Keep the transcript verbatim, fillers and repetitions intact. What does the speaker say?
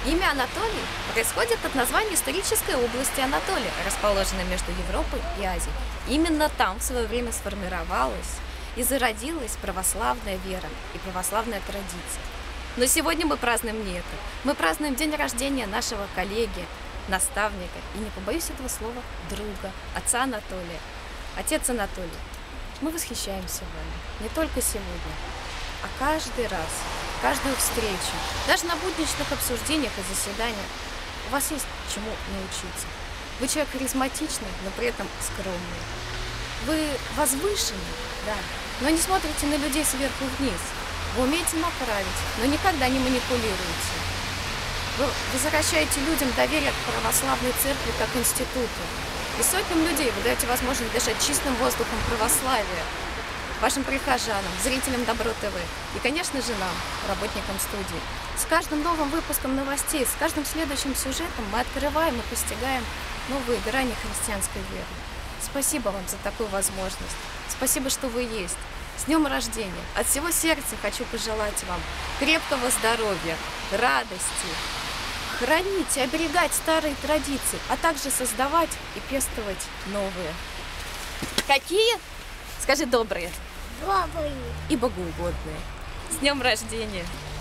Имя Анатолий происходит от названия исторической области Анатолия, расположенной между Европой и Азией. Именно там в свое время сформировалась и зародилась православная вера и православная традиция. Но сегодня мы празднуем не это. Мы празднуем день рождения нашего коллеги, наставника и, не побоюсь этого слова, друга, отца Анатолия. Отец Анатолий, мы восхищаемся вами не только сегодня, а каждый раз, каждую встречу, даже на будничных обсуждениях и заседаниях у вас есть чему научиться. Вы человек харизматичный, но при этом скромный. Вы возвышенный, да, но не смотрите на людей сверху вниз. Вы умеете направить, но никогда не манипулируете. Вы возвращаете людям доверие к православной церкви как институту. И сотням людей вы даете возможность дышать чистым воздухом православия. Вашим прихожанам, зрителям Добро ТВ и, конечно же, нам, работникам студии. С каждым новым выпуском новостей, с каждым следующим сюжетом мы открываем и постигаем новые грани христианской веры. Спасибо вам за такую возможность. Спасибо, что вы есть. С днем рождения! От всего сердца хочу пожелать вам крепкого здоровья, радости, хранить и оберегать старые традиции, а также создавать и пестовать новые. Какие? Скажи добрые. Добрые. И богоугодные. С днем рождения!